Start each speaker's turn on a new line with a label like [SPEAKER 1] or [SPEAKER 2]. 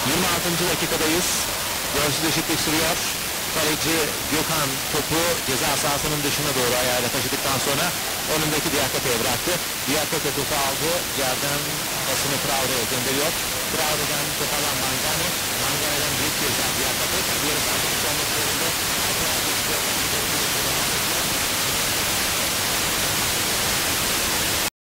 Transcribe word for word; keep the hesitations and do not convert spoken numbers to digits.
[SPEAKER 1] yirmi altıncı dakikadayız. Golsüz eşitlik sürüyor. Kaleci Gökhan topu ceza sahasının dışına doğru ayağıyla taşıdıktan sonra önündeki Diakite'ye bıraktı. Diakite topu aldı. Yerden pasını Traore'ye gönderiyor. Traore'den topu alan Mangane. Mangane'den büyük ceza Diakite. Kendi yarı sahasının sonrasında